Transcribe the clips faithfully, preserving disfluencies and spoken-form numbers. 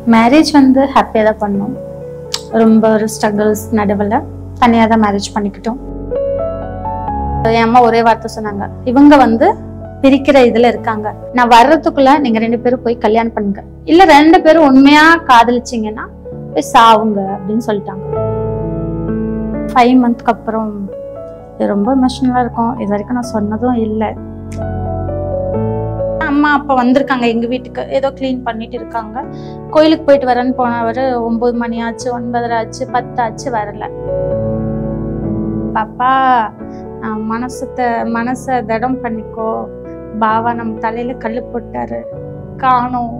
Marriage வந்து ஹாப்பியாக தான் பண்ணோம். ரொம்ப ஒரு ஸ்ட்ரகிள்ஸ் நடுவில் தனியாக தான் மேரேஜ் பண்ணிக்கிட்டோம். என் அம்மா ஒரே வார்த்தை சொன்னாங்க, இவங்க வந்து பிரிக்கிற இதில் இருக்காங்க, நான் வர்றதுக்குள்ள நீங்கள் ரெண்டு பேரும் போய் கல்யாணம் பண்ணுங்க, இல்லை ரெண்டு பேரும் உண்மையாக காதலிச்சிங்கன்னா போய் சாவுங்க அப்படின்னு சொல்லிட்டாங்க. ஃபைவ் மந்த்க்கு அப்புறம் இது ரொம்ப எமோஷனலாக இருக்கும். இது வரைக்கும் நான் சொன்னதும் இல்லை. அம்மா அப்பா வந்திருக்காங்க எங்க வீட்டுக்கு, ஏதோ கிளீன் பண்ணிட்டு இருக்காங்க. கோயிலுக்கு போயிட்டு வரேன்னு போனவர் ஒன்பது மணி ஆச்சு, ஒன்பதரை ஆச்சு, பத்து ஆச்சு, வரல. பாப்பா மனசத்தை மனசை தடம் பண்ணிக்கோ, பாவா நம்ம தலையில கல்லு போட்டாரு, காணோம்.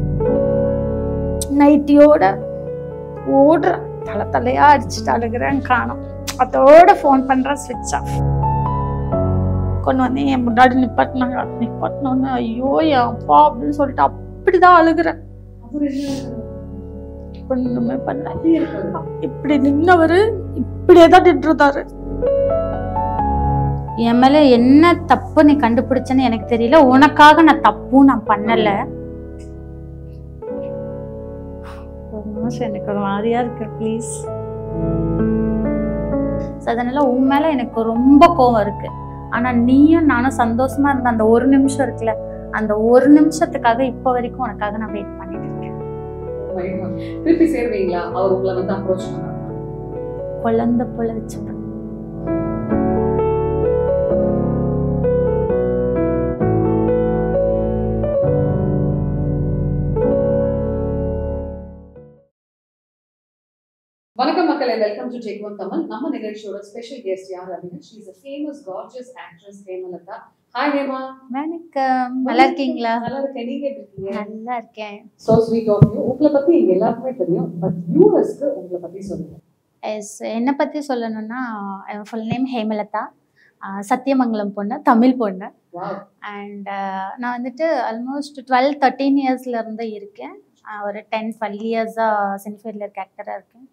நைட்டியோட ஓடுற தலை தலையா அடிச்சுட்டு அழுகிறேன், காணோம். அதோட ஃபோன் பண்ற, ஸ்விட்ச் ஆஃப். கொண்டு வந்து என் முன்னாடி நிப்பாட்டினாங்க. நிப்பாட்டினோன்னு ஐயோ என் அப்பா அப்படின்னு சொல்லிட்டு அப்படிதான் அழுகுறேன். ஒண்ணுமே பண்ண, இப்படி நின்னவரு இப்படியேதான் நின்றுதாரு. என் மேல என்ன தப்பு நீ கண்டுபிடிச்சன்னு எனக்கு தெரியல, உனக்காக நான் தப்பும் நான் பண்ணல. ஒரு நிமிஷம் எனக்கு ஒரு மாதிரியா இருக்கு, ப்ளீஸ். அதனால உன் மேல எனக்கு ரொம்ப கோவம் இருக்கு. ஆனா நீயும் நானும் சந்தோஷமா இருந்த அந்த ஒரு நிமிஷம் இருக்குல்ல, அந்த ஒரு நிமிஷத்துக்காக இப்ப வரைக்கும் உனக்காக நான் வெயிட் பண்ணிட்டு இருக்கேன். திருப்பி சேருவீங்களா? அவர் உங்களை வந்து அப்ரோச் பண்ணாங்க? குழந்தை போல வச்சு வணக்கம் மக்களே, welcome to Take One Tamil. நம்ம நிகழ்ச்சியோட ஸ்பெஷல் கெஸ்ட் யார் அப்படின்னா, she is a famous gorgeous actress Hemalatha. Hi Hema. வணக்கம், நல்லா இருக்கீங்களா? நல்லா இருக்கேன், நீங்க எப்படி இருக்கீங்க? நல்லா இருக்கேன். So sweet of you. உங்களை பத்தி எங்க எல்லாருக்குமே தெரியும், பட் வியூவர்ஸ்க்கு உங்களை பத்தி சொல்லுங்க. எஸ், என்னை பத்தி சொல்லணும்னா என் ஃபுல் நேம் ஹேமலதா, சத்தியமங்கலம் பொண்ணு, தமிழ் பொண்ணு. அண்ட் நான் வந்துட்டு ஆல்மோஸ்ட் டுவெல் தேர்ட்டீன் இயர்ஸ்ல இருந்து இருக்கேன். ஒரு டென் டுவெல் இயர்ஸா சினிஃபீல்டில் இருக்க ஆக்டராக இருக்கேன்.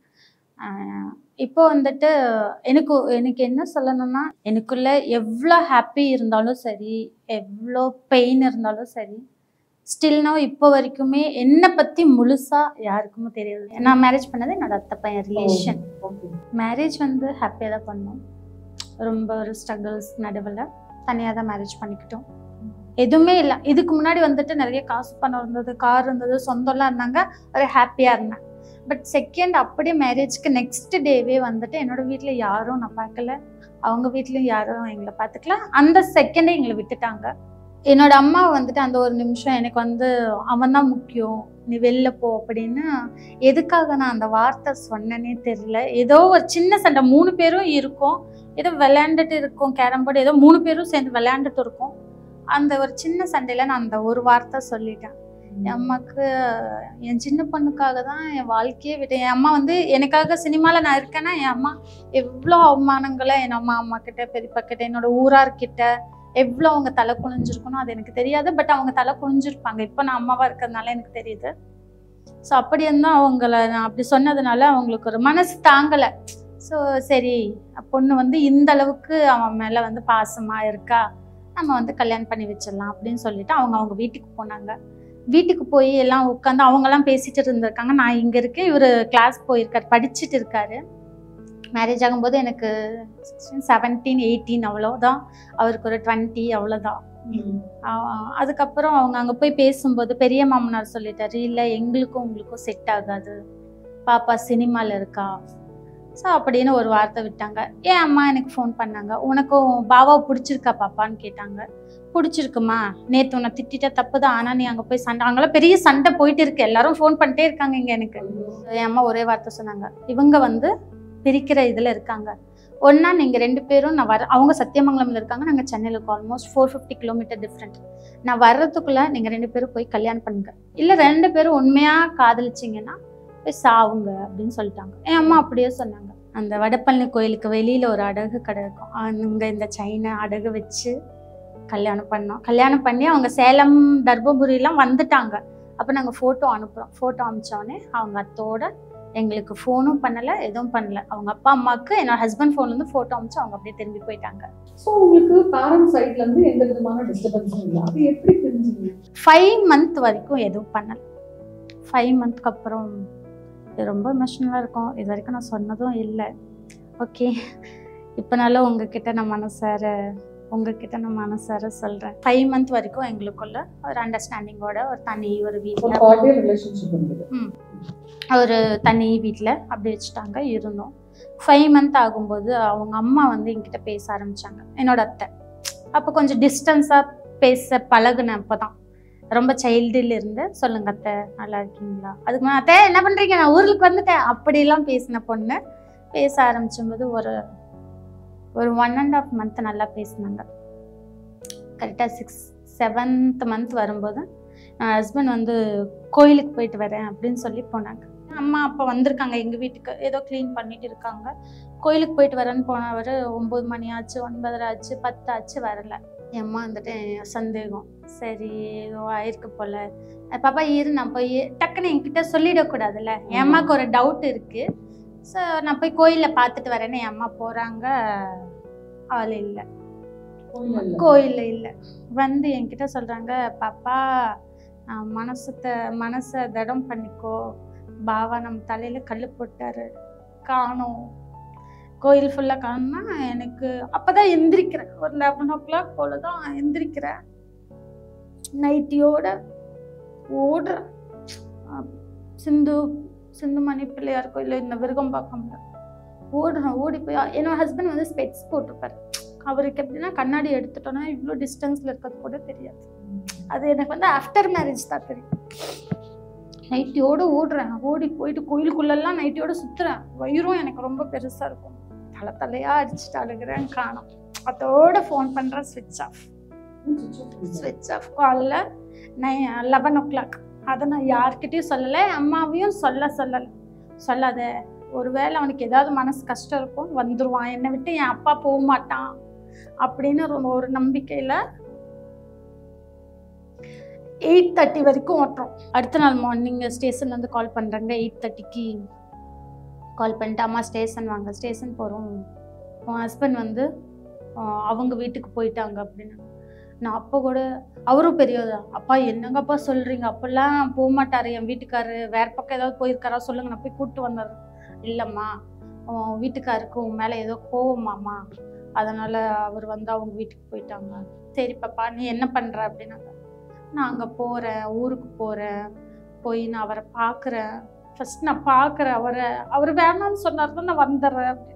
இப்போ வந்துட்டு எனக்கு எனக்கு என்ன சொல்லணும்னா, எனக்குள்ள எவ்வளோ ஹாப்பி இருந்தாலும் சரி, எவ்வளோ பெயின் இருந்தாலும் சரி, ஸ்டில்னோ இப்போ வரைக்குமே என்னை பற்றி முழுசாக யாருக்குமே தெரியாது. நான் மேரேஜ் பண்ணது என்னோட அத்தை பையன் ரிலேஷன். மேரேஜ் வந்து ஹாப்பியாக தான் பண்ணோம். ரொம்ப ஒரு ஸ்ட்ரகிள்ஸ் நடுவில் தனியாக தான் மேரேஜ் பண்ணிக்கிட்டோம். எதுவுமே இல்லை. இதுக்கு முன்னாடி வந்துட்டு நிறைய காசு பணம் இருந்தது, கார் இருந்தது, சொந்தம்லாம் இருந்தாங்க, ஒரு ஹாப்பியாக இருந்தேன். பட் செகண்ட் அப்படியே மேரேஜ்க்கு நெக்ஸ்ட் டேவே வந்துட்டு என்னோட வீட்டில் யாரும் நான் பார்க்கல, அவங்க வீட்லையும் யாரும் எங்களை பார்த்துக்கல. அந்த செகண்டே எங்களை விட்டுட்டாங்க. என்னோட அம்மா வந்துட்டு அந்த ஒரு நிமிஷம் எனக்கு வந்து அவன் தான் முக்கியம், நீ வெளில போ அப்படின்னு. எதுக்காக நான் அந்த வார்த்தை சொன்னேன்னே தெரியல. ஏதோ ஒரு சின்ன சண்டை, மூணு பேரும் இருக்கோம், ஏதோ விளையாண்டுட்டு இருக்கோம், கேரம் போர்டு ஏதோ மூணு பேரும் சேர்ந்து விளையாண்டுட்டு இருக்கோம். அந்த ஒரு சின்ன சண்டையில் நான் அந்த ஒரு வார்த்தை சொல்லிட்டேன். என் அம்மாவுக்கு என் சின்ன பொண்ணுக்காக தான் என் வாழ்க்கையே விட்டேன். என் அம்மா வந்து எனக்காக சினிமாவில் நான் இருக்கேன்னா, என் அம்மா எவ்வளோ அவமானங்களை என் அம்மா அம்மா கிட்ட, பெரியப்பா கிட்ட, என்னோட ஊரார்கிட்ட எவ்வளோ அவங்க தலை குனிஞ்சிருக்கணும் அது எனக்கு தெரியாது. பட் அவங்க தலை குனிஞ்சிருப்பாங்க. இப்போ நான் அம்மாவாக இருக்கிறதுனால எனக்கு தெரியுது. ஸோ அப்படி இருந்தால் அவங்கள நான் அப்படி சொன்னதுனால அவங்களுக்கு ஒரு மனசு தாங்கலை. ஸோ சரி, பொண்ணு வந்து இந்த அளவுக்கு அவன் மேலே வந்து பாசமாக இருக்கா, நம்ம வந்து கல்யாணம் பண்ணி வச்சிடலாம் அப்படின்னு சொல்லிட்டு அவங்க அவங்க வீட்டுக்கு போனாங்க. வீட்டுக்கு போய் எல்லாம் உட்காந்து அவங்கெல்லாம் பேசிட்டு இருந்திருக்காங்க. நான் இங்கே இருக்கேன், இவர் கிளாஸ் போயிருக்காரு, படிச்சுட்டு இருக்காரு. மேரேஜ் ஆகும்போது எனக்கு சிக்ஸ்டீன் செவன்டீன் எயிட்டீன் அவ்வளோதான், அவருக்கு ஒரு டுவெண்ட்டி அவ்வளோதான். அதுக்கப்புறம் அவங்க அங்கே போய் பேசும்போது பெரிய மாமனார் சொல்லிட்டாரு, இல்லை எங்களுக்கும் உங்களுக்கும் செட் ஆகாது, பாப்பா சினிமாவில் இருக்கா. ஸோ அப்படின்னு ஒரு வார்த்தை விட்டாங்க. ஏன் அம்மா எனக்கு ஃபோன் பண்ணாங்க, உனக்கும் பாபாவை பிடிச்சிருக்கா பாப்பான்னு கேட்டாங்க. பிடிச்சிருக்குமா, நேற்று உன்னை திட்டிட்ட தப்பு தான், ஆனால் நீ அங்கே போய் சண்டை, அங்கெல்லாம் பெரிய சண்டை போயிட்டு இருக்கு, எல்லாரும் ஃபோன் பண்ணிட்டே இருக்காங்க இங்கே எனக்கு. என் அம்மா ஒரே வார்த்தை சொன்னாங்க, இவங்க வந்து பிரிக்கிற இதில் இருக்காங்க, ஒன்றா நீங்கள் ரெண்டு பேரும் நான் வர, அவங்க சத்தியமங்கலமில் இருக்காங்க, நாங்கள் சென்னையில் இருக்கோம், almost four fifty kilometre different. நான் வர்றதுக்குள்ளே நீங்கள் ரெண்டு பேரும் போய் கல்யாணம் பண்ணுங்க, இல்லை ரெண்டு பேரும் உண்மையாக காதலிச்சிங்கன்னா போய் சாவுங்க அப்படின்னு சொல்லிட்டாங்க. என் அம்மா அப்படியே சொன்னாங்க. அந்த வடப்பழனி கோயிலுக்கு வெளியில் ஒரு அடகு கடை இருக்கும், அங்கே இந்த சைனை அடகு வச்சு கல்யாணம் பண்ணோம். கல்யாணம் பண்ணி அவங்க சேலம் தர்மபுரியெலாம் வந்துட்டாங்க. அப்போ நாங்கள் ஃபோட்டோ அனுப்புகிறோம். ஃபோட்டோ அனுப்பிச்சோடனே அவங்க அத்தோட எங்களுக்கு ஃபோனும் பண்ணலை, எதுவும் பண்ணல. அவங்க அப்பா அம்மாவுக்கு என்னோட ஹஸ்பண்ட் ஃபோன்லேருந்து ஃபோட்டோ அனுப்பிச்சு அவங்க அப்படியே திரும்பி போயிட்டாங்க. ஸோ உங்களுக்கு பேரண்ட் சைட்லேருந்து எந்த விதமான டிஸ்டர்பன்ஸும் இல்லை, அது எப்படி தெரிஞ்சுங்க? ஃபைவ் மந்த் வரைக்கும் எதுவும் பண்ணலை. ஃபைவ் மந்த்க்கு அப்புறம் இது ரொம்ப எமோஷ்னலாக இருக்கும். இது வரைக்கும் நான் சொன்னதும் இல்லை. ஓகே, இப்போனால உங்ககிட்ட நான் மனசார உங்ககிட்ட நான் மனசார சொல்கிறேன். ஃபைவ் மந்த் வரைக்கும் எங்களுக்குள்ள ஒரு அண்டர்ஸ்டாண்டிங்கோட ஒரு தனி ஒரு வீட்டில் ம் ஒரு தனி வீட்டில் அப்படி வச்சுட்டாங்க இருந்தோம். ஃபைவ் மந்த் ஆகும்போது அவங்க அம்மா வந்து என்கிட்ட பேச ஆரம்பித்தாங்க, என்னோட அத்தை. அப்போ கொஞ்சம் டிஸ்டன்ஸாக பேச பழகுனேன். அப்போ தான் ரொம்ப சைல்டுலேருந்து சொல்லுங்க அத்தை நல்லா இருக்கீங்களா, அதுக்கு நான் அத்தை என்ன பண்ணுறீங்க நான் ஊருக்கு வந்துட்டேன் அப்படிலாம் பேசின பொண்ணு. பேச ஆரம்பிச்சும்போது ஒரு ஒரு ஒன் அண்ட் ஆஃப் மந்த் நல்லா பேசினாங்க. கரெக்டாக சிக்ஸ் செவன்த் மந்த் வரும்போது என் ஹஸ்பண்ட் வந்து கோயிலுக்கு போயிட்டு வரேன் அப்படின்னு சொல்லி போனாங்க. அம்மா அப்போ வந்திருக்காங்க எங்கள் வீட்டுக்கு, ஏதோ க்ளீன் பண்ணிட்டு இருக்காங்க. கோயிலுக்கு போயிட்டு வரேன்னு போனவர் ஒம்பது மணி ஆச்சு, ஒன்பதரை ஆச்சு, பத்து ஆச்சு, வரலை. என் அம்மா வந்துட்டு சந்தேகம், சரி ஏதோ ஆயிருக்கு போல், பாப்பா இரு நான் போய் டக்குன்னு என்கிட்ட சொல்லிடக்கூடாதுல்ல. என் அம்மாவுக்கு ஒரு டவுட் இருக்குது. ஸோ நான் போய் கோயிலில் பார்த்துட்டு வரேன்னு என் அம்மா போகிறாங்க. ஆள் இல்லை, கோயிலில் இல்லை. வந்து என்கிட்ட சொல்கிறாங்க, பாப்பா மனசத்தை மனசை திடம் பண்ணிக்கோ, பாவா நம்ம தலையில் கல் போட்டாரு, காணும், கோயில் ஃபுல்லாக காணும்னா எனக்கு அப்போ தான் எந்திரிக்கிறேன். ஒரு லெவன் ஓ கிளாக் போல தான் எந்திரிக்கிறேன். நைட்டியோட ஓடுறேன். சிந்து சிந்துமணி பிள்ளையார் கோயில் இந்த விருகம்பாக்கம் ஓடுறேன். ஓடி போய் என்னோட ஹஸ்பண்ட் வந்து ஸ்பெக்ஸ் போட்டிருப்பாரு. அவருக்கு எப்படின்னா கண்ணாடி எடுத்துட்டோன்னா இவ்வளோ டிஸ்டன்ஸில் இருக்கிறது கூட தெரியாது. அது எனக்கு வந்து ஆஃப்டர் மேரேஜ் தான் தெரியும். நைட்டியோடு ஓடுறேன். ஓடி போயிட்டு கோயிலுக்குள்ளெல்லாம் நைட்டியோடு சுற்றுறேன். வயிறும் எனக்கு ரொம்ப பெருசாக இருக்கும். தலை தலையாக அடிச்சுட்டு அழுகிறேன், காணும். அதோட ஃபோன் பண்ணுறேன், ஸ்விட்ச் ஆஃப் ஸ்விட்ச் ஆஃப் காலில் நை லெவன் ஓ கிளாக். அதை நான் யார்கிட்டையும் சொல்லலை, அம்மாவையும் சொல்ல சொல்லலை. சொல்லாத, ஒருவேளை அவனுக்கு ஏதாவது மனசு கஷ்டம் இருக்கும், வந்துடுவான், என்னை விட்டு என் அப்பா போக மாட்டான் அப்படின்னு ரொம்ப ஒரு நம்பிக்கையில் எயிட் தேர்ட்டி வரைக்கும் ஓட்டுறோம். அடுத்த நாள் மார்னிங் ஸ்டேஷன்லேருந்து கால் பண்ணுறாங்க. எயிட் தேர்ட்டிக்கு கால் பண்ணிட்டு, அம்மா ஸ்டேஷன் வாங்க, ஸ்டேஷன் போகிறோம், உன் ஹஸ்பண்ட் வந்து அவங்க வீட்டுக்கு போயிட்டாங்க அப்படின்னு. நான் அப்போ கூட அவரும் பெரியதா, அப்பா என்னங்கப்பா சொல்கிறீங்க, அப்போல்லாம் போக மாட்டார் என் வீட்டுக்காரு, வேறு பக்கம் ஏதாவது போயிருக்காரா சொல்லுங்க, நான் போய் கூப்பிட்டு வந்துடுறேன். இல்லைம்மா, உன் வீட்டுக்காருக்கு உன் மேலே ஏதோ கோவமாம்மா, அதனால் அவர் வந்து அவங்க வீட்டுக்கு போயிட்டாங்க. சரி பாப்பா நீ என்ன பண்ணுற அப்படின்னாங்க. நான் அங்கே போகிறேன், ஊருக்கு போகிறேன், போய் நான் அவரை பார்க்குறேன். ஃபஸ்ட் நான் பார்க்குறேன் அவரை, அவர் வேணான்னு சொன்னார் தான் நான் வந்துடுறேன் அப்படின்னு.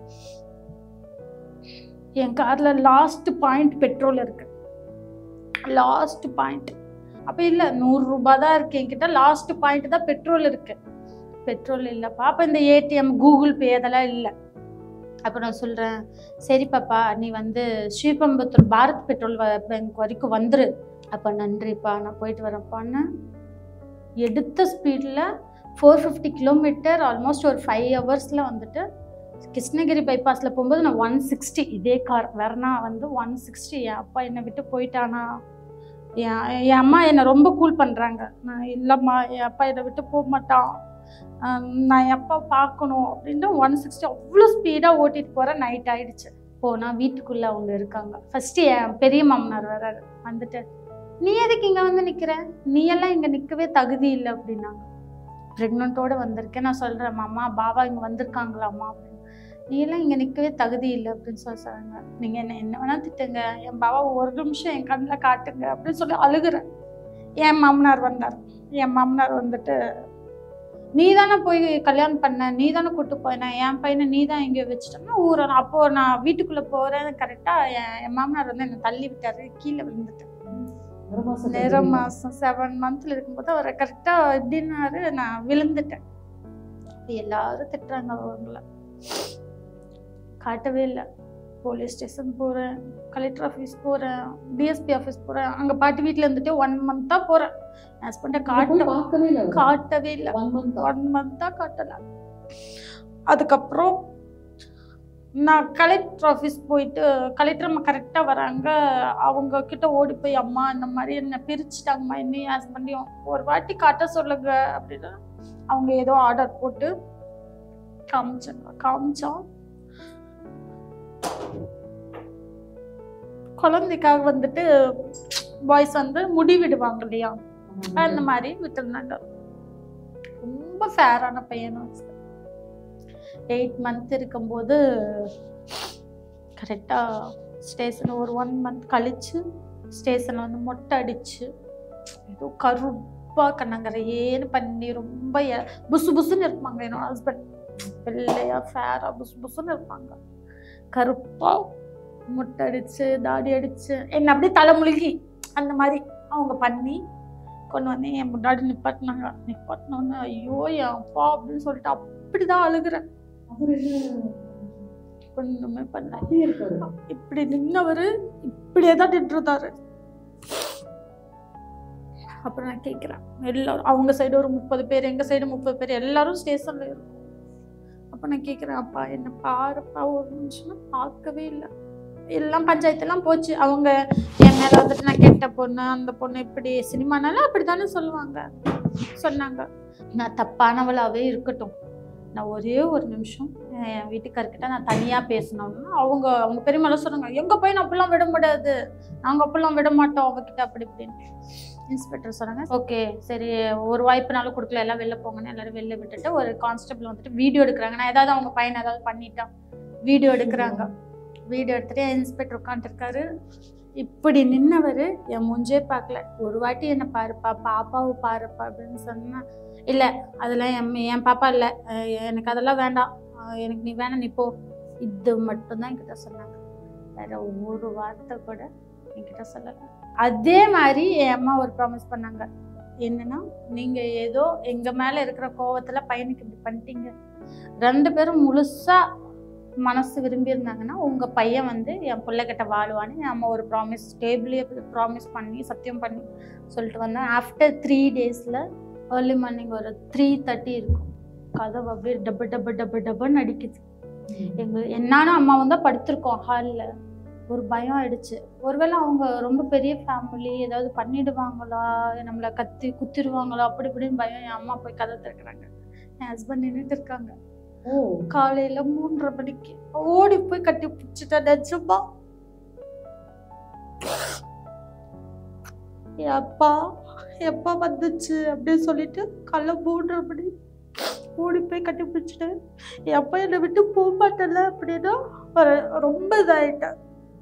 என் காரில் லாஸ்ட் பாயிண்ட் பெட்ரோல் இருக்கு, லாஸ்ட் பாயிண்ட். அப்போ இல்லை, நூறுரூபா தான் இருக்கு என்கிட்ட, லாஸ்ட் பாயிண்ட் தான் பெட்ரோல் இருக்கு. பெட்ரோல் இல்லைப்பா. அப்போ இந்த ஏடிஎம் கூகுள் பே அதெல்லாம் இல்லை. அப்போ நான் சொல்கிறேன், சரி பாப்பா நீ வந்து ஸ்ரீபெரும்புத்தூர் பாரத் பெட்ரோல் பேங்க் வரைக்கும் வந்துரு. அப்போ நன்றிப்பா நான் போயிட்டு வரேன்ப்பான்னு எடுத்த ஸ்பீடில் ஃபோர் ஃபிஃப்டி கிலோமீட்டர் ஆல்மோஸ்ட் ஒரு ஃபைவ் ஹவர்ஸில் வந்துட்டு கிருஷ்ணகிரி பைபாஸில் போகும்போது நான் ஒன் சிக்ஸ்டி இதே கார் வரனா வந்து ஒன் சிக்ஸ்டி என் அப்பா என்னை விட்டு போயிட்டானா, என் என் அம்மா என்னை ரொம்ப கூல் பண்ணுறாங்க. நான் இல்லைம்மா என் அப்பா என்னை விட்டு போக மாட்டான், நான் என் அப்பா பார்க்கணும் அப்படின்ட்டு ஒன் சிக்ஸ்டி அவ்வளோ ஸ்பீடாக ஓட்டிகிட்டு போகிறேன். நைட் ஆகிடுச்சு. போனால் வீட்டுக்குள்ளே அவங்க இருக்காங்க. ஃபஸ்ட்டு என் பெரிய மாமனார் வர்றாரு. வந்துட்டு நீ எதுக்கு இங்கே வந்து நிற்கிற, நீ எல்லாம் இங்கே நிற்கவே தகுதி இல்லை அப்படின்னாங்க. ப்ரெக்னெண்ட்டோடு வந்திருக்கேன். நான் சொல்கிறேன், மாமா பாபா இங்கே வந்திருக்காங்களாம்மா அப்படின்னு. நீ எல்லாம் இங்கே நிற்கவே தகுதி இல்லை அப்படின்னு சொல்லி சொல்கிறாங்க. நீங்கள் என்ன என்ன வேணால் திட்டுங்க, என் பாபா ஒரு நிமிஷம் என் கண்ணில் காட்டுங்க அப்படின்னு சொல்லி அழுகிறேன். என் மாமனார் வந்தார். என் மாமனார் வந்துட்டு, நீ தானே போய் கல்யாணம் பண்ண, நீ தானே கூப்பிட்டு போயின, என் பையனை நீ தான் எங்கேயோ வச்சுட்டோன்னா ஊரை. அப்போது நான் வீட்டுக்குள்ளே போகிறேன். கரெக்டாக என் என் மாமனார் வந்து என்னை தள்ளி விட்டார், கீழே விழுந்துட்டேன். நிற மாதம் செவன் மந்த்ல இருக்கும்போது அவரை கரெக்டாக எப்படின்னாரு, நான் விழுந்துட்டேன். எல்லாரும் திட்டுறாங்க. அவங்கள காட்டவே இல்லை. போலீஸ் ஸ்டேஷன் போகிறேன், கலெக்டர் ஆஃபீஸ் போகிறேன், டிஎஸ்பி ஆஃபீஸ் போகிறேன். அங்கே பாட்டி வீட்டில் இருந்துட்டு ஒன் மந்த்தாக போகிறேன். ஹஸ்பண்டை காட்ட காட்டவே இல்லை. ஒன் மந்த்தாக காட்டலை. அதுக்கப்புறம் நான் கலெக்டர் ஆஃபீஸ் போயிட்டு, கலெக்டர் அம்மா கரெக்டாக வராங்க. அவங்க கிட்ட ஓடி போய், அம்மா இந்த மாதிரி என்னை பிரிச்சுட்டாங்கம்மா, என்னையும் ஹஸ்பண்டையும் ஒரு வாட்டி காட்ட சொல்லுங்க அப்படின்னா அவங்க ஏதோ ஆர்டர் போட்டு காமிச்சாங்க. காமிச்சோம் குழந்தைக்காக வந்துட்டு பாய்ஸ் வந்து முடி விடுவாங்க இல்லையா, அந்த மாதிரி விட்டுருந்தாங்க. ரொம்ப ஃபேரான பையனும். எயிட் மந்த் இருக்கும்போது கரெக்டாக ஸ்டேஷன் ஒரு ஒன் மந்த் கழிச்சு ஸ்டேஷனில் வந்து மொட்டை அடிச்சு ஏதோ கருப்பாக கண்ணங்கரையேன்னு பண்ணி ரொம்ப புசு புசுன்னு இருப்பாங்க. என்னோட ஹஸ்பண்ட் வெள்ளையா ஃபேராக புசு புசுன்னு இருப்பாங்க. கருப்பாக மொட்டை அடிச்சு தாடி அடிச்சு என்னை அப்படியே தலைமுழுகி அந்த மாதிரி அவங்க பண்ணி கொண்டு வந்து என் முன்னாடி நிப்பாட்டினாங்க. நிப்பாட்டினோன்னு ஐயோ என் அப்பா அப்படின்னு சொல்லிட்டு அப்படிதான் அழுகுறேன். ஒண்ணுமே பண்ண இப்படி நின்னவரு இப்படியே தான் நின்றுதாரு. அப்புறம் நான் கேட்கிறேன், எல்லாரும் அவங்க சைடு ஒரு முப்பது பேர் எங்க சைடு முப்பது பேர் எல்லாரும் ஸ்டேஷன்ல இருக்கும். அப்ப நான் கேட்கிறேன், அப்பா என்ன பாருப்பா ஒரு நிமிஷம். பார்க்கவே இல்லை. எல்லாம் பஞ்சாயத்தெல்லாம் போச்சு. அவங்க என் மேல வந்துட்டு நான் கெட்ட பொண்ணு அந்த பொண்ணு இப்படி சினிமானால அப்படித்தானே சொல்லுவாங்க. சொன்னாங்க நான் தப்பானவளாவே இருக்கட்டும், நான் ஒரே ஒரு நிமிஷம் என் வீட்டுக்காரர்கிட்ட நான் தனியா பேசணும்னா அவங்க அவங்க பெரியமால சொன்னாங்க, எங்க போய் நான் அப்படிலாம் விட முடியாது, நாங்க அப்படிலாம் விட மாட்டோம் அவகிட்ட அப்படி இப்படின்னு. இன்ஸ்பெக்டர் சொன்னாங்க, ஓகே சரி ஒரு வாய்ப்புனாலும் கொடுக்கல, எல்லாம் வெளில போங்கன்னு எல்லாரும் வெளில விட்டுட்டு ஒரு கான்ஸ்டபிள் வந்துட்டு வீடியோ எடுக்கிறாங்க. நான் ஏதாவது அவங்க பையன் ஏதாவது பண்ணிட்டான் வீடியோ எடுக்கிறாங்க. வீடியோ எடுத்துட்டு இன்ஸ்பெக்டர் உட்காந்துருக்காரு. இப்படி நின்னவர் என் மூஞ்சே பார்க்கல. ஒரு வாட்டி என்ன பாருப்பா பாப்பாவை பாருப்பா அப்படின்னு சொன்னா, இல்லை அதெல்லாம் என் என் பாப்பா இல்லை, எனக்கு அதெல்லாம் வேண்டாம், எனக்கு நீ வேணாம் நீ போ, இது மட்டும்தான் என்கிட்ட சொன்னாங்க. வேற ஒரு வார்த்தை கூட என்கிட்ட சொல்லலை. அதே மாதிரி என் அம்மா ஒரு ப்ராமிஸ் பண்ணாங்க, என்னன்னா நீங்க ஏதோ எங்க மேல இருக்கிற கோவத்துல பையனுக்கு இப்படி பண்ணிட்டீங்க, ரெண்டு பேரும் முழுசா மனசு விரும்பி இருந்தாங்கன்னா உங்க பையன் வந்து என் பிள்ளைகிட்ட வாழ்வான்னு என் அம்மா ஒரு ப்ராமிஸ் டேபிளே ப்ராமிஸ் பண்ணி சத்தியம் பண்ணி சொல்லிட்டு வந்தேன். ஆஃப்டர் த்ரீ டேஸ்ல ஏர்லி மார்னிங் ஒரு த்ரீ தேர்ட்டி இருக்கும், கதவு அப்படியே டப்பு டப்பு டப்பு டப்புன்னு அடிக்குது. எங்க என்னாலும் அம்மா வந்தா படுத்திருக்கோம் ஹாலில். ஒரு பயம் ஆயிடுச்சு, ஒருவேளை அவங்க ரொம்ப பெரிய ஃபேமிலி ஏதாவது பண்ணிடுவாங்களா, நம்மளை கத்தி குத்திடுவாங்களா அப்படி இப்படின்னு பயம். என் அம்மா போய் கதை திறக்கிறாங்க, என் ஹஸ்பண்ட் நின்றுட்டு இருக்காங்க. காலையில மூன்றரை மணிக்கு ஓடி போய் கட்டி பிடிச்சிட்டா. நிஜமா எப்பா எப்பா வந்துச்சு அப்படின்னு சொல்லிட்டு காலைல மூன்றரை மணி ஓடி போய் கட்டி பிடிச்சிட்டேன். எப்பா என்னை விட்டு போக மாட்டேன்ல அப்படின்னா ரொம்ப இதாயிட்டேன்.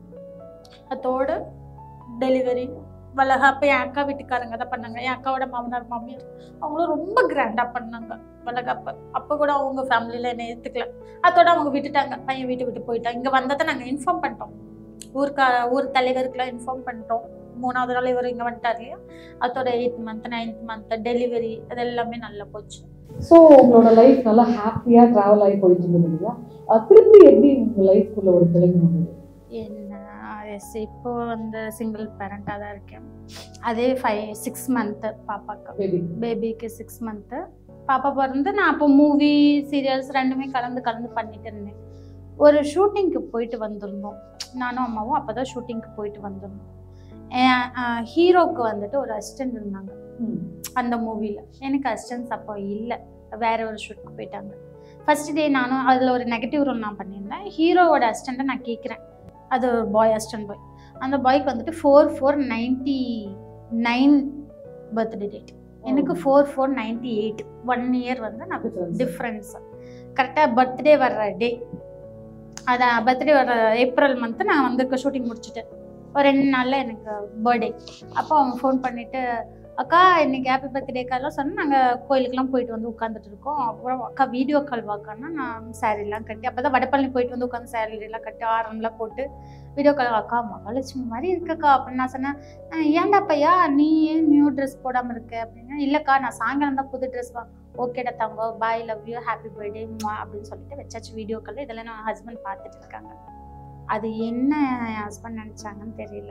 அதோட டெலிவரி வளகாப்பு என் அக்கா வீட்டுக்காரங்க தான் பண்ணாங்க. என் அக்காவோட மாமனார் மாமியார் அவங்களும் ரொம்ப கிராண்டா பண்ணாங்க வளகாப்பு. அப்போ கூட அவங்க ஃபேமிலியில என்னை ஏற்றுக்கல. அதோட அவங்க விட்டுட்டாங்க, பையன் வீட்டு விட்டு போயிட்டாங்க. இங்கே வந்ததை நாங்கள் இன்ஃபார்ம் பண்ணிட்டோம், ஊருக்கா ஊர் தலைவருக்குலாம் இன்ஃபார்ம் பண்ணிட்டோம். மூணாவது நாள் இவர் இங்கே வந்துட்டார் இல்லையா. அதோட eighth month ninth month delivery அது எல்லாமே நல்லா போச்சு. ஸோ உங்களோட லைஃப் நல்லா ஹாப்பியாக ட்ராவல் ஆகி போயிட்டு இருந்தது இல்லையா? திருப்பி எப்படி உங்கள் லைஃப்குள்ள ஒரு பிள்ளைங்க வந்தது? என்ன எஸ் இப்போ வந்து சிங்கிள் பேரண்டாக தான் இருக்கேன். அதே ஃபைவ் சிக்ஸ் மந்த்து பாப்பாக்கு, பேபி பேபிக்கு சிக்ஸ் மந்த்து பாப்பா பிறந்து நான் அப்போ மூவி சீரியல்ஸ் ரெண்டுமே கலந்து கலந்து பண்ணிட்டு இருந்தேன். ஒரு ஷூட்டிங்க்கு போயிட்டு வந்திருந்தோம் நானும் அம்மாவும். அப்போ தான் ஷூட்டிங்க்கு போயிட்டு வந்திருந்தோம். ஹீரோவுக்கு வந்துட்டு ஒரு அசிஸ்டன்ட் இருந்தாங்க அந்த மூவியில். எனக்கு அசிஸ்டன்ஸ் அப்போ இல்லை, வேற ஒரு ஷூட்டுக்கு போயிட்டாங்க. ஃபர்ஸ்ட் டே நானும் அதில் ஒரு நெகட்டிவ் ரோல் நான் பண்ணியிருந்தேன். ஹீரோவோட அசிஸ்டண்ட்டை நான் கேட்குறேன், அது ஒரு பாய் அசிஸ்டன்ட் பாய். அந்த பாய்க்கு வந்துட்டு four four ninety nine birthday date, எனக்கு four four ninety eight one year வந்து நான் டிஃப்ரென்ஸ். கரெக்டாக பர்த்டே வர்ற டே, அதான் பர்த்டே வர்ற ஏப்ரல் மந்த்து நான் வந்து ஷூட்டிங் முடிச்சுட்டேன். ஒரு ரெண்டு நாளில் எனக்கு பர்த்டே. அப்போ அவங்க ஃபோன் பண்ணிவிட்டு, அக்கா இன்னைக்கு ஹாப்பி பர்த்டேக்கெல்லாம் சொன்னால் நாங்கள் கோயிலுக்கெல்லாம் போயிட்டு வந்து உட்காந்துட்டு இருக்கோம். அப்புறம் அக்கா வீடியோ கால் வாக்கான்னா நான் சாரீலாம் கட்டி, அப்போ தான் வடப்பள்ளி போயிட்டு வந்து உட்காந்து சாரீலாம் கட்டி ஆரம்லாம் போட்டு வீடியோ கால், அக்கா மகாலட்சுமி மாதிரி இருக்கக்கா அப்படின்னு நான் சொன்னேன். ஏன்டா பையா நீ ஏன் நியூ ட்ரெஸ் போடாமல் இருக்க அப்படின்னா, இல்லைக்கா நான் சாயங்காலம் தான் புது ட்ரெஸ் வாங்க. ஓகேடா தங்கோ bye love you happy birthday அப்படின்னு சொல்லிட்டு வச்சாச்சு வீடியோ கால். இதெல்லாம் நான் ஹஸ்பண்ட் பார்த்துட்டு இருக்காங்க. அது என்ன என் ஹஸ்பண்ட் நினச்சாங்கன்னு தெரியல.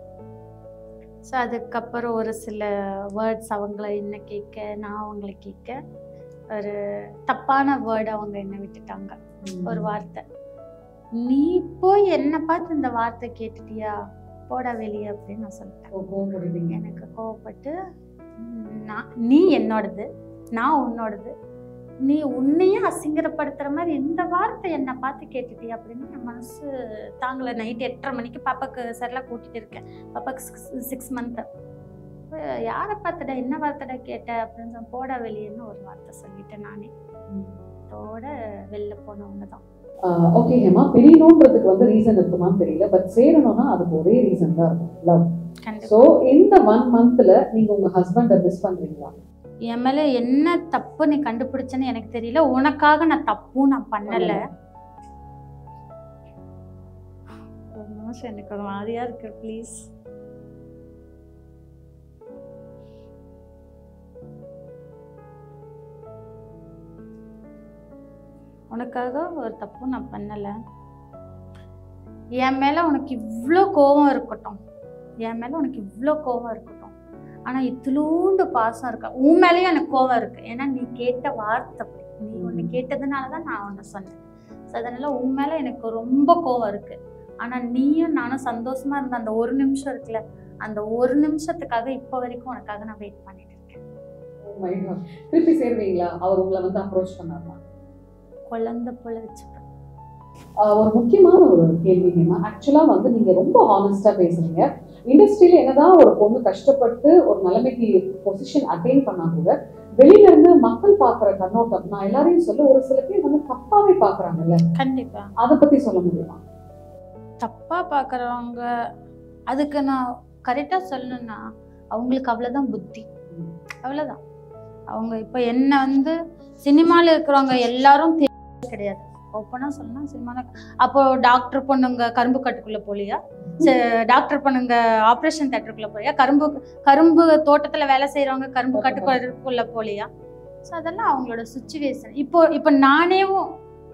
ஸோ அதுக்கப்புறம் ஒரு சில வேர்ட்ஸ் அவங்கள என்ன கேட்க நான் அவங்கள கேட்க ஒரு தப்பான வேர்டு அவங்க என்ன விட்டுட்டாங்க. ஒரு வார்த்தை, நீ போய் என்ன பார்த்து இந்த வார்த்தை கேட்டுட்டியா போடா வெளியே அப்படின்னு நான் சொல்லிட்டேன். எனக்கு கோவப்பட்டு, நான் நீ என்னோடது நான் உன்னோடது, நீ உன்னையும் அசிங்கரப்படுத்துற மாதிரி இந்த வார்த்தை என்னை பார்த்து கேட்டுட்டியா அப்படின்னு என் மனசு தாங்கலை. நைட்டு எட்டரை மணிக்கு பாப்பாக்கு சரிலாம் கூட்டிகிட்டு இருக்கேன். பாப்பாக்கு சிக்ஸ் சிக்ஸ் மந்த்து யாரை பார்த்துட என்ன வார்த்தைடா கேட்ட அப்படின்னு சொன்ன, போட வெளியேன்னு ஒரு வார்த்தை சொல்லிட்டேன் நானே. அதோட வெளில போனவங்க தான். ஓகே ஹேமா, பிரியணுன்றதுக்கு வந்து ரீசன் இருக்குமான்னு தெரியல, பட் சேரணும்னா அதுக்கு ஒரே ரீசன் தான் இருக்கும், லவ். ஸோ இந்த ஒன் மந்த்ல நீங்க உங்க ஹஸ்பண்டை மிஸ் பண்றீங்களா? என் மேல என்ன தப்பு நீ கண்டுபிடிச்சேன்னு எனக்கு தெரியல. உனக்காக நான் தப்பும் நான் பண்ணல. ஒரு நிமிஷம் எனக்கு ஒரு மாதிரியா இருக்கு, ப்ளீஸ். உனக்காக ஒரு தப்பும் நான் பண்ணல. என் மேல உனக்கு இவ்வளோ கோபம் இருக்கட்டும், என் மேல உனக்கு இவ்வளோ கோபம் இருக்கட்டும், ஆனா இத்திலூண்டு பாசம் இருக்கா. உன் மேலேயும் எனக்கு கோபம் இருக்கு. ஏன்னா நீ கேட்ட வார்த்தை, நீ ஒன்று கேட்டதுனாலதான் நான் ஒன்று சொன்னேன். ஸோ அதனால உன் மேல எனக்கு ரொம்ப கோபம் இருக்கு. ஆனா நீயும் நானும் சந்தோஷமா இருந்த அந்த ஒரு நிமிஷம் இருக்குல்ல, அந்த ஒரு நிமிஷத்துக்காக இப்போ வரைக்கும் உனக்காக நான் வெயிட் பண்ணிட்டு இருக்கேன். திருப்பி சேருவீங்களா? அவர் உங்களை வந்து அப்ரோச் பண்ணாருமா? குழந்தை போல வச்சுப்பேன். ஒரு முக்கியமான ஒரு கேள்வி ஹேமா, ஆக்சுவலா வந்து நீங்க ரொம்ப ஹானஸ்டா பேசுறீங்க. இண்டஸ்ட்ரியில என்னதான் ஒரு பொண்ணு கஷ்டப்பட்டு ஒரு நிலைமைக்கு பொசிஷன் அட்டைன் பண்ணா கூட வெளியில இருந்து மக்கள் பாக்குற கண்ணோட்டம், நான் எல்லாரையும் சொல்ல, ஒரு சில பேர் வந்து தப்பாவே பாக்குறாங்கல்ல. கண்டிப்பா. அதை பத்தி சொல்ல முடியுமா? தப்பா பாக்குறவங்க, அதுக்கு நான் கரெக்டா சொல்லணும்னா அவங்களுக்கு அவ்வளவுதான் புத்தி, அவ்வளவுதான். அவங்க இப்ப என்ன வந்து சினிமால இருக்கிறவங்க எல்லாரும் கிடையாது. ஓப்பனா சொல்லணும், சினிமால அப்போ டாக்டர் பொண்ணுங்க கரும்பு கட்டுக்குள்ள போலியா, டாக்டர் பொண்ணுங்க ஆப்ரேஷன் தேட்டருக்குள்ள போலியா, கரும்பு கரும்பு தோட்டத்துல வேலை செய்யறவங்க கரும்பு கட்டுக்குள்ள போலியா. ஸோ அதெல்லாம் அவங்களோட சுச்சுவேஷன். இப்போ இப்போ நானேவும்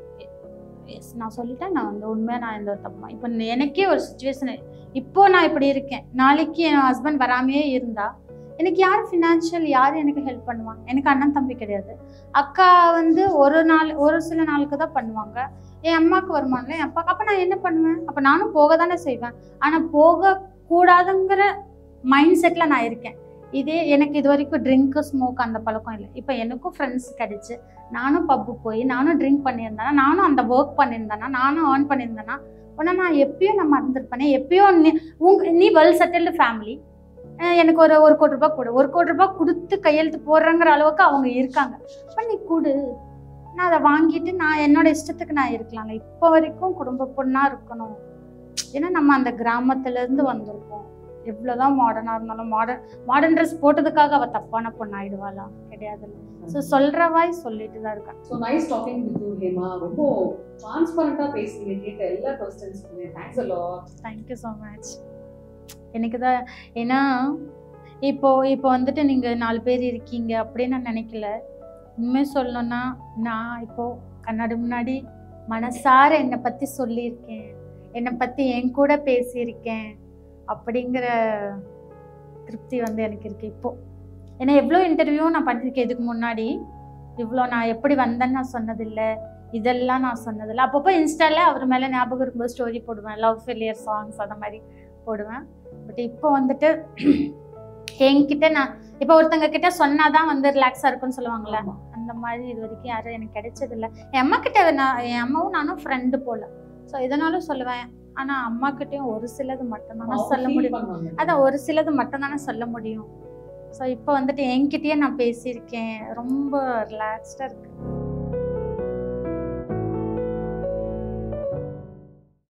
நான் சொல்லிட்டேன், நான் வந்து உண்மையா நான் எந்த தப்புமா. இப்போ எனக்கே ஒரு சுச்சுவேஷன், இப்போ நான் இப்படி இருக்கேன், நாளைக்கு என் ஹஸ்பண்ட் வராமையே இருந்தா எனக்கு யார் ஃபினான்ஷியல், யார் எனக்கு ஹெல்ப் பண்ணுவாங்க? எனக்கு அண்ணன் தம்பி கிடையாது. அக்கா வந்து ஒரு நாள் ஒரு சில நாளுக்கு தான் பண்ணுவாங்க. என் அம்மாவுக்கு வருமானம்ல, என் அப்பாவுக்கு. அப்போ நான் என்ன பண்ணுவேன்? அப்போ நானும் போக தானே செய்வேன். ஆனால் போகக்கூடாதுங்கிற மைண்ட் செட்டில் நான் இருக்கேன். இதே எனக்கு இது வரைக்கும் ட்ரிங்க்கு ஸ்மோக் அந்த பழக்கம் இல்லை. இப்போ எனக்கும் ஃப்ரெண்ட்ஸ் கிடைச்சி நானும் பப்பு போய் நானும் ட்ரிங்க் பண்ணியிருந்தேன்னா, நானும் அந்த ஒர்க் பண்ணியிருந்தேன்னா, நானும் ஏர்ன் பண்ணியிருந்தேன்னா, உடனே நான் எப்பயும் நான் மறந்துருப்பேனே. எப்பயோ நீ உங்க நீ வெல் செட்டில்டு ஃபேமிலி, எனக்கு ஒரு ஒரு கோடி ரூபாய் கொடு, ஒரு கோடி ரூபாய் கொடுத்து கையெழுத்து போடுறங்கிற அளவுக்கு அவங்க இருக்காங்க. அப்போ நீ கொடு, நான் அதை வாங்கிட்டு நான் என்னோட இஷ்டத்துக்கு நான் இருக்கலாம்ல. இப்போ வரைக்கும் குடும்ப பொண்ணா இருக்கணும். ஏன்னா நம்ம அந்த கிராமத்துல இருந்து வந்திருக்கோம். எவ்வளவுதான் மாடர்னா இருந்தாலும் மாடர்ன் மாடர்ன் ட்ரெஸ் போட்டதுக்காக அவ தப்பான பொண்ணு ஆயிடுவாளா? கிடையாது. ஸோ சொல்றவாய் சொல்லிட்டு தான் இருக்கேன். So nice talking with you Hema. ரொம்ப டிரான்ஸ்பரண்டா பேசுறீங்க, கேட்ட எல்லா क्वेश्चंसக்குமே thanks a lot. Thank you so much. எனக்கு தான், ஏன்னா இப்போ இப்போ வந்துட்டு நீங்கள் நாலு பேர் இருக்கீங்க அப்படின்னு நான் நினைக்கல. உண்மையை சொல்லணும்னா நான் இப்போ கண்ணாடி முன்னாடி மனசார என்னை பற்றி சொல்லியிருக்கேன், என்னை பற்றி என் கூட பேசியிருக்கேன் அப்படிங்கிற திருப்தி வந்து எனக்கு இருக்குது இப்போது. ஏன்னா எவ்வளோ இன்டர்வியூ நான் பண்ணியிருக்கேன் இதுக்கு முன்னாடி. இவ்வளோ நான் எப்படி வந்தேன்னு நான் சொன்னதில்லை, இதெல்லாம் நான் சொன்னதில்லை. அப்பப்போ இன்ஸ்டாவில் அவர் மேலே ஞாபகம் இருக்கும்போது ஸ்டோரி போடுவேன், லவ் ஃபெயிலியர் சாங்ஸ் அந்த மாதிரி போடுவேன். பட் இப்போ வந்துட்டு என்கிட்ட நான் இப்போ ஒருத்தங்க கிட்ட சொன்னாதான் வந்து ரிலாக்ஸாக இருக்குன்னு சொல்லுவாங்கள்ல, அந்த மாதிரி இது வரைக்கும் யாரும் எனக்கு கிடைச்சதில்லை. என் அம்மா கிட்ட நான் என் அம்மாவும் நானும் ஃப்ரெண்டு போல, ஸோ இதனாலும் சொல்லுவேன். ஆனால் அம்மா கிட்டேயும் ஒரு சிலது மட்டும்தானே சொல்ல முடியும். அதான் ஒரு சிலது மட்டும்தானே சொல்ல முடியும். ஸோ இப்போ வந்துட்டு என்கிட்டயே நான் பேசியிருக்கேன், ரொம்ப ரிலாக்ஸ்டாக இருக்கு.